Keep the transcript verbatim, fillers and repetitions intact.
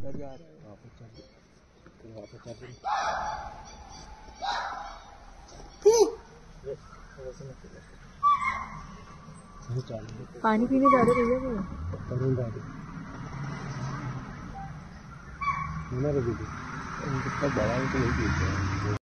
अंदर जा रहा है वापस चल वापस चल पानी पीने जा रहे भैया वो तरुण दादी बड़ा तो नहीं पीते हैं।